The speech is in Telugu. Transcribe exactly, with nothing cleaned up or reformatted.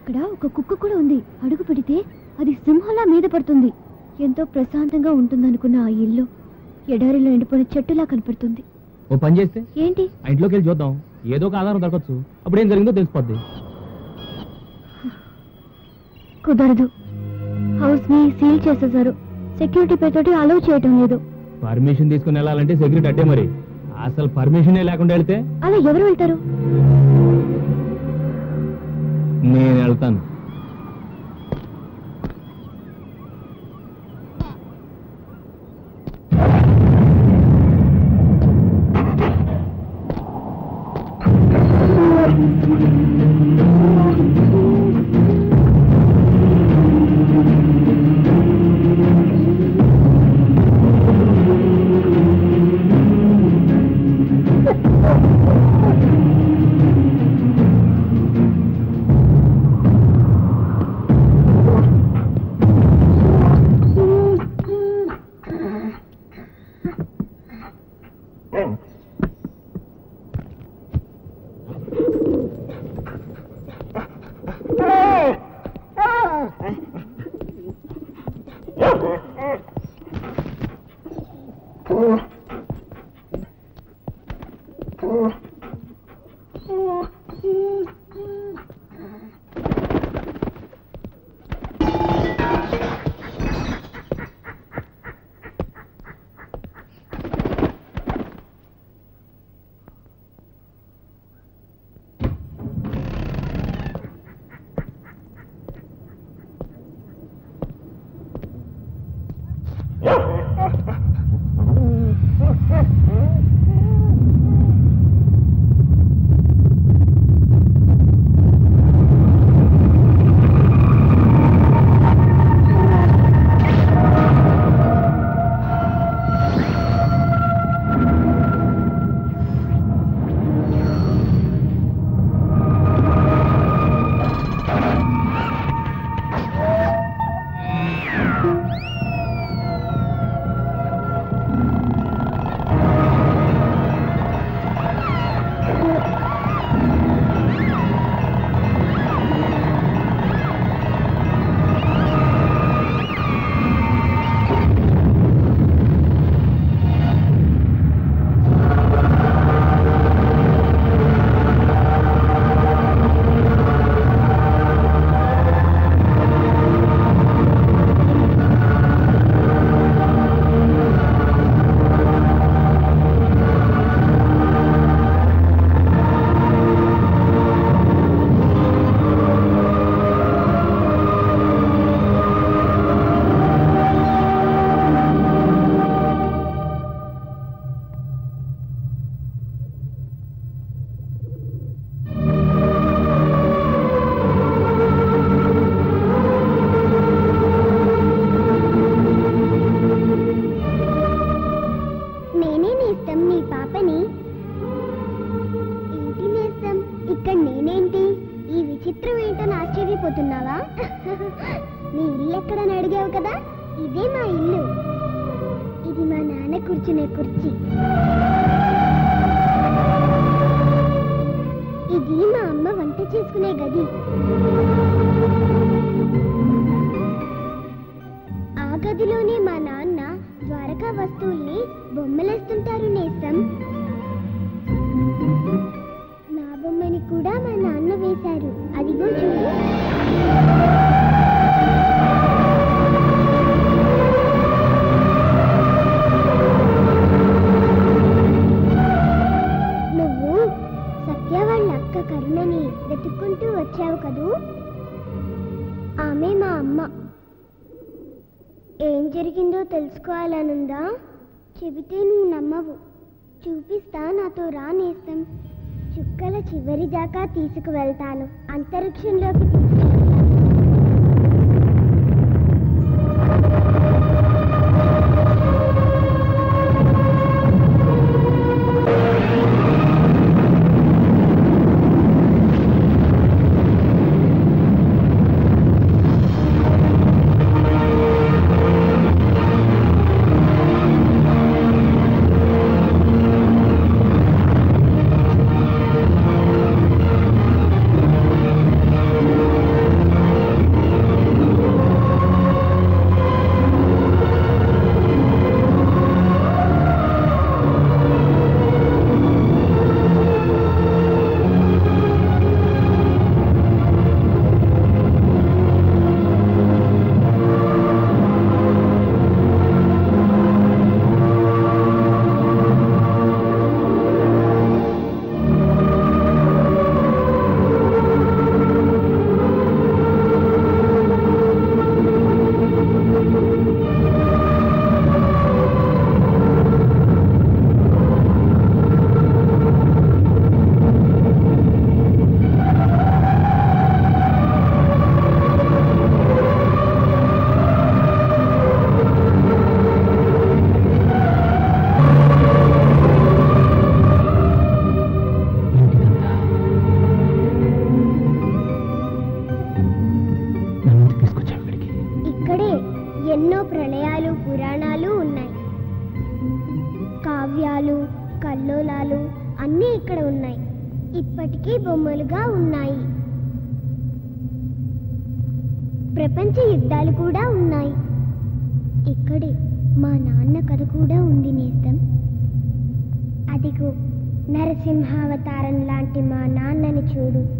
అక్కడ ఒక కుక్క కూడా ఉంది. అడుగు పెడితే అది సింహంలా మీద పడుతుంది. ఎంతో ప్రశాంతంగా ఉంటుందనుకున్న ఆ ఇల్లు ఎడారిలో ఎండిపోయిన చెట్టులా కనపడుతుంది. ఓ పని చేస్తే ఏంటి? ఆ ఇంట్లోకి వెళ్ళి చూద్దాం, ఏదో ఒక ఆధారం దొరకచ్చు. అప్పుడు ఏం జరిగిందో తెలిసిపోద్ది. కుదరదు, హౌస్ ని సీల్ చేసేసారు. సెక్యూరిటీ పేరుతోటి అలౌ చేయటం లేదు. పర్మిషన్ తీసుకుని వెళ్ళాలంటే సెక్యూరిటీ అట్టే. మరి అసలు పర్మిషనే లేకుండా వెళ్తే అలా ఎవరు వెళ్తారు? నేను వెళ్తాను. తెలుసుకోవాలనుందా? చెబితే నువ్వు నమ్మవు. చూపిస్తా, నాతో రా నేస్తం. చుక్కల చివరి దాకా తీసుకువెళ్తాను. అంతరిక్షంలోకి Oh ఎన్నో ప్రళయాలు పురాణాలు ఉన్నాయి. కావ్యాలు కల్లోలాలు అన్నీ ఇక్కడ ఉన్నాయి. ఇప్పటికీ బొమ్మలుగా ఉన్నాయి. ప్రపంచ యుద్ధాలు కూడా ఉన్నాయి. ఇక్కడే మా నాన్న కథ కూడా ఉంది నేస్తం. అదిగో నరసింహావతారం లాంటి మా నాన్నని చూడు.